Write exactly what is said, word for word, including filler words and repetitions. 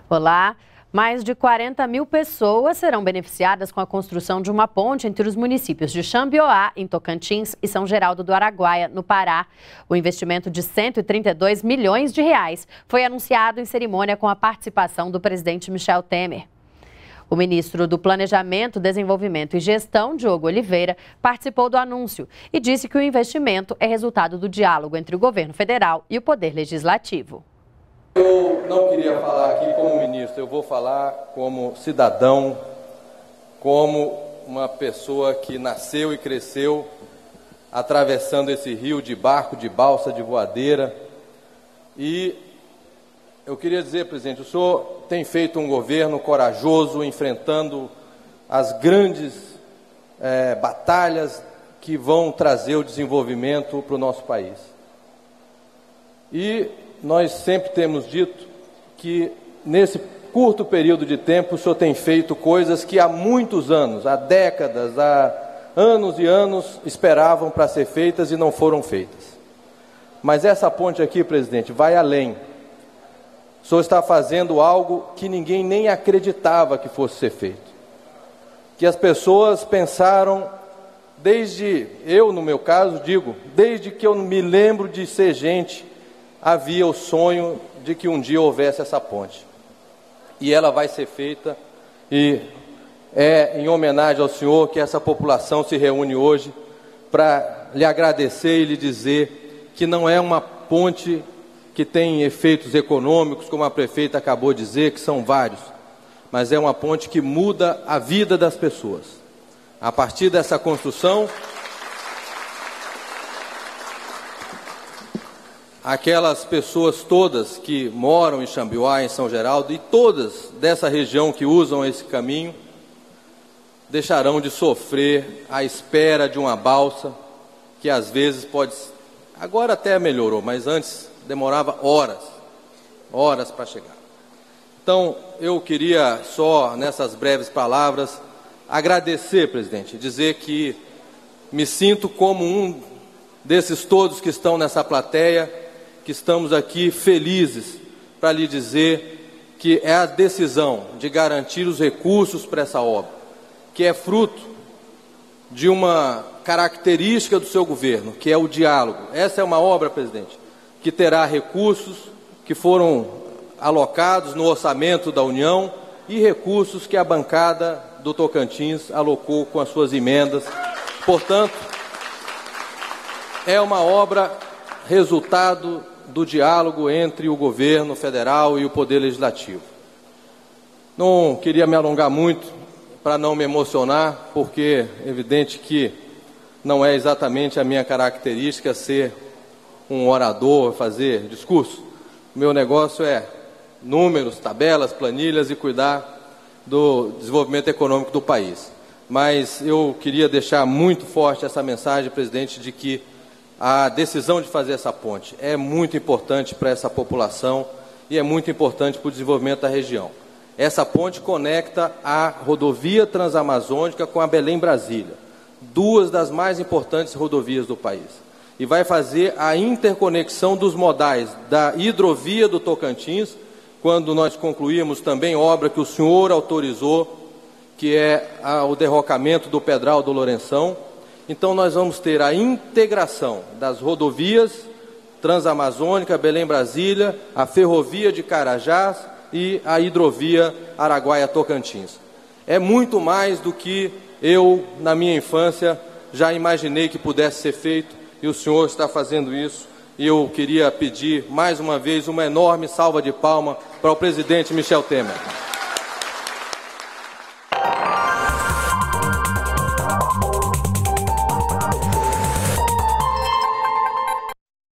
Olá! Mais de quarenta mil pessoas serão beneficiadas com a construção de uma ponte entre os municípios de Xambioá, em Tocantins, e São Geraldo do Araguaia, no Pará. O investimento de cento e trinta e dois milhões de reais foi anunciado em cerimônia com a participação do presidente Michel Temer. O ministro do Planejamento, Desenvolvimento e Gestão, Diogo Oliveira, participou do anúncio e disse que o investimento é resultado do diálogo entre o governo federal e o Poder Legislativo. Eu não queria falar aqui como ministro, eu vou falar como cidadão, como uma pessoa que nasceu e cresceu atravessando esse rio de barco, de balsa, de voadeira. E eu queria dizer, presidente, o senhor tem feito um governo corajoso, enfrentando as grandes é, batalhas que vão trazer o desenvolvimento para o nosso país. E nós sempre temos dito que, nesse curto período de tempo, o senhor tem feito coisas que há muitos anos, há décadas, há anos e anos, esperavam para ser feitas e não foram feitas. Mas essa ponte aqui, presidente, vai além. O senhor está fazendo algo que ninguém nem acreditava que fosse ser feito. Que as pessoas pensaram, desde, eu no meu caso digo, desde que eu me lembro de ser gente, havia o sonho de que um dia houvesse essa ponte. E ela vai ser feita, e é em homenagem ao senhor que essa população se reúne hoje para lhe agradecer e lhe dizer que não é uma ponte que tem efeitos econômicos, como a prefeita acabou de dizer, que são vários, mas é uma ponte que muda a vida das pessoas. A partir dessa construção, aquelas pessoas todas que moram em Xambioá, em São Geraldo, e todas dessa região que usam esse caminho, deixarão de sofrer à espera de uma balsa, que às vezes pode... Agora até melhorou, mas antes demorava horas, horas para chegar. Então, eu queria só, nessas breves palavras, agradecer, presidente, dizer que me sinto como um desses todos que estão nessa plateia, que estamos aqui felizes para lhe dizer que é a decisão de garantir os recursos para essa obra, que é fruto de uma característica do seu governo, que é o diálogo. Essa é uma obra, presidente, que terá recursos que foram alocados no orçamento da União e recursos que a bancada do Tocantins alocou com as suas emendas. Portanto, é uma obra resultado do diálogo entre o governo federal e o Poder Legislativo. Não queria me alongar muito para não me emocionar, porque é evidente que não é exatamente a minha característica ser um orador, fazer discurso. O meu negócio é números, tabelas, planilhas e cuidar do desenvolvimento econômico do país. Mas eu queria deixar muito forte essa mensagem, presidente, de que a decisão de fazer essa ponte é muito importante para essa população e é muito importante para o desenvolvimento da região. Essa ponte conecta a rodovia transamazônica com a Belém-Brasília, duas das mais importantes rodovias do país. E vai fazer a interconexão dos modais da hidrovia do Tocantins, quando nós concluímos também obra que o senhor autorizou, que é a, o derrocamento do Pedral do Lourenção. Então, nós vamos ter a integração das rodovias Transamazônica, Belém-Brasília, a ferrovia de Carajás e a hidrovia Araguaia-Tocantins. É muito mais do que eu, na minha infância, já imaginei que pudesse ser feito, e o senhor está fazendo isso. E eu queria pedir, mais uma vez, uma enorme salva de palmas para o presidente Michel Temer.